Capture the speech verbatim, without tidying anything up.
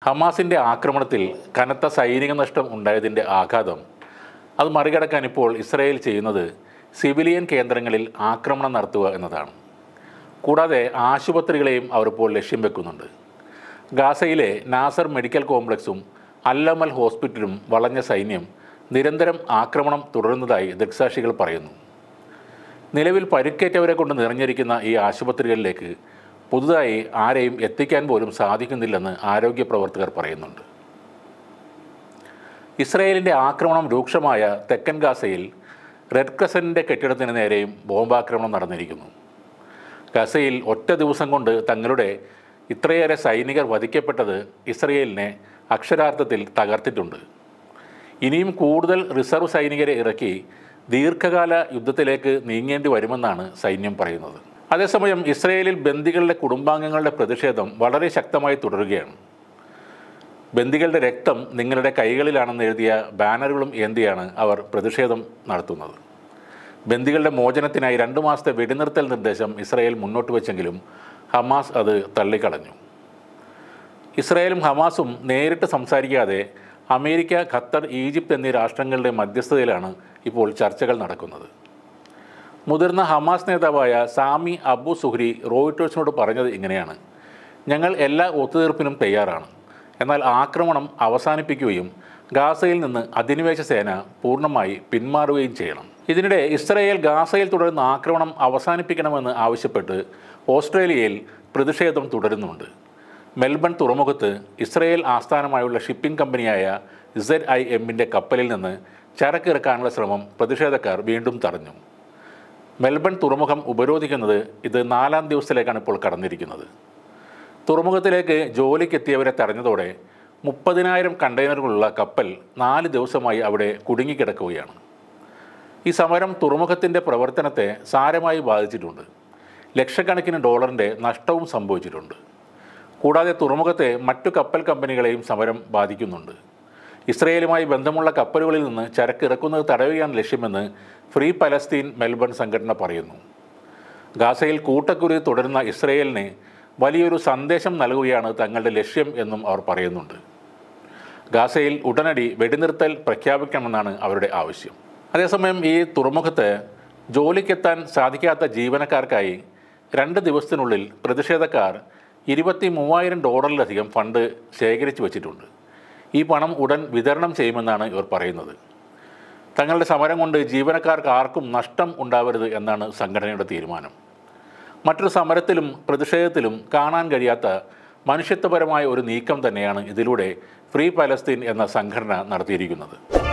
ഹമാസിൻ്റെ ആക്രമണത്തിൽ കനത്ത സൈനിക നഷ്ടം ഉണ്ടായതിൻ്റെ ആഘാതം അത് മറികടക്കാൻ ഇപ്പോൾ ഇസ്രായേൽ ചെയ്യുന്നത് സിവിലിയൻ കേന്ദ്രങ്ങളിൽ ആക്രമണം നടത്തുക എന്നതാണ്. കൂടാതെ ആശുപത്രികളെയും അവർ ഇപ്പോൾ ലക്ഷ്യം വെക്കുന്നുണ്ട്. ഗാസയിലെ നാസർ മെഡിക്കൽ കോംപ്ലക്സും അല്ലമൽ ഹോസ്പിറ്റലും വളഞ്ഞ സൈന്യം നിരന്തരം ആക്രമണം തുടരുന്നതായി ദൃക്സാക്ഷികൾ പറയുന്നു. നിലവിൽ പരിക്കേറ്റവരെ കൊണ്ട് നിറഞ്ഞിരിക്കുന്ന ഈ ആശുപത്രികളിലേക്ക് പുതുതായി ആരെയും എത്തിക്കാൻ പോലും സാധിക്കുന്നില്ലെന്ന് ആരോഗ്യ പ്രവർത്തകർ പറയുന്നുണ്ട്. ഇസ്രായേലിൻ്റെ ആക്രമണം രൂക്ഷമായ തെക്കൻ ഗാസയിൽ റെഡ് ക്രസൻറ്റിൻ്റെ കെട്ടിടത്തിന് നേരെയും ബോംബാക്രമണം നടന്നിരിക്കുന്നു. ഗസയിൽ ഒറ്റ ദിവസം കൊണ്ട് തങ്ങളുടെ ഇത്രയേറെ സൈനികർ വധിക്കപ്പെട്ടത് ഇസ്രായേലിനെ അക്ഷരാർത്ഥത്തിൽ തകർത്തിട്ടുണ്ട്. ഇനിയും കൂടുതൽ റിസർവ് സൈനികരെ ഇറക്കി ദീർഘകാല യുദ്ധത്തിലേക്ക് നീങ്ങേണ്ടി വരുമെന്നാണ് സൈന്യം പറയുന്നത്. അതേസമയം ഇസ്രായേലിൽ ബന്ദികളുടെ കുടുംബാംഗങ്ങളുടെ പ്രതിഷേധം വളരെ ശക്തമായി തുടരുകയാണ്. ബന്ദികളുടെ രക്തം നിങ്ങളുടെ കൈകളിലാണെന്ന് എഴുതിയ ബാനറുകളും ഏന്തിയാണ് അവർ പ്രതിഷേധം നടത്തുന്നത്. ബന്ദികളുടെ മോചനത്തിനായി രണ്ടു മാസത്തെ വെടിനിർത്തൽ നിർദ്ദേശം ഇസ്രായേൽ മുന്നോട്ട് വെച്ചെങ്കിലും ഹമാസ് അത് തള്ളിക്കളഞ്ഞു. ഇസ്രായേലും ഹമാസും നേരിട്ട് സംസാരിക്കാതെ അമേരിക്ക, ഖത്തർ, ഈജിപ്ത് എന്നീ രാഷ്ട്രങ്ങളുടെ മധ്യസ്ഥതയിലാണ് ഇപ്പോൾ ചർച്ചകൾ നടക്കുന്നത്. മുതിർന്ന ഹമാസ് നേതാവായ സാമി അബു സുഹ്രി റോയിട്ടേഴ്സിനോട് പറഞ്ഞത് ഇങ്ങനെയാണ്: ഞങ്ങൾ എല്ലാ ഒത്തുതീർപ്പിനും തയ്യാറാണ്, എന്നാൽ ആക്രമണം അവസാനിപ്പിക്കുകയും ഗാസയിൽ നിന്ന് അധിനിവേശ സേന പൂർണ്ണമായി പിന്മാറുകയും ചെയ്യണം. ഇതിനിടെ ഇസ്രായേൽ ഗാസയിൽ തുടരുന്ന ആക്രമണം അവസാനിപ്പിക്കണമെന്ന് ആവശ്യപ്പെട്ട് ഓസ്ട്രേലിയയിൽ പ്രതിഷേധം തുടരുന്നുണ്ട്. മെൽബൺ തുറമുഖത്ത് ഇസ്രായേൽ ആസ്ഥാനമായുള്ള ഷിപ്പിംഗ് കമ്പനിയായ ഇസഡ് ഐ എമ്മിൻ്റെ കപ്പലിൽ നിന്ന് ചരക്കിറക്കാനുള്ള ശ്രമം പ്രതിഷേധക്കാർ വീണ്ടും തടഞ്ഞു. മെൽബൺ തുറമുഖം ഉപരോധിക്കുന്നത് ഇത് നാലാം ദിവസത്തിലേക്കാണ് ഇപ്പോൾ കടന്നിരിക്കുന്നത്. തുറമുഖത്തിലേക്ക് ജോലിക്കെത്തിയവരെ തടഞ്ഞതോടെ മുപ്പതിനായിരം കണ്ടെയ്നറുകളുള്ള കപ്പൽ നാല് ദിവസമായി അവിടെ കുടുങ്ങിക്കിടക്കുകയാണ്. ഈ സമരം തുറമുഖത്തിൻ്റെ പ്രവർത്തനത്തെ സാരമായി ബാധിച്ചിട്ടുണ്ട്. ലക്ഷക്കണക്കിന് ഡോളറിൻ്റെ നഷ്ടവും സംഭവിച്ചിട്ടുണ്ട്. കൂടാതെ തുറമുഖത്തെ മറ്റു കപ്പൽ കമ്പനികളെയും സമരം ബാധിക്കുന്നുണ്ട്. ഇസ്രയേലുമായി ബന്ധമുള്ള കപ്പലുകളിൽ നിന്ന് ചരക്ക് ഇറക്കുന്നത് തടയുകയാണ് ലക്ഷ്യമെന്ന് ഫ്രീ പലസ്തീൻ മെൽബൺ സംഘടന പറയുന്നു. ഗാസയിൽ കൂട്ടക്കുരുതി തുടരുന്ന ഇസ്രയേലിന് വലിയൊരു സന്ദേശം നൽകുകയാണ് തങ്ങളുടെ ലക്ഷ്യം എന്നും അവർ പറയുന്നുണ്ട്. ഗാസയിൽ ഉടനടി വെടിനിർത്തൽ പ്രഖ്യാപിക്കണമെന്നാണ് അവരുടെ ആവശ്യം. അതേസമയം ഈ തുറമുഖത്ത് ജോലിക്കെത്താൻ സാധിക്കാത്ത ജീവനക്കാർക്കായി രണ്ട് ദിവസത്തിനുള്ളിൽ പ്രതിഷേധക്കാർ ഇരുപത്തി മൂവായിരം ഡോളറിലധികം ഫണ്ട് ശേഖരിച്ചു വച്ചിട്ടുണ്ട്. ഈ പണം ഉടൻ വിതരണം ചെയ്യുമെന്നാണ് ഇവർ പറയുന്നത്. തങ്ങളുടെ സമരം കൊണ്ട് ജീവനക്കാർക്ക് ആർക്കും നഷ്ടം ഉണ്ടാവരുത് എന്നാണ് സംഘടനയുടെ തീരുമാനം. മറ്റൊരു സമരത്തിലും പ്രതിഷേധത്തിലും കാണാൻ കഴിയാത്ത മനുഷ്യത്വപരമായ ഒരു നീക്കം തന്നെയാണ് ഇതിലൂടെ ഫ്രീ പലസ്തീൻ എന്ന സംഘടന നടത്തിയിരിക്കുന്നത്.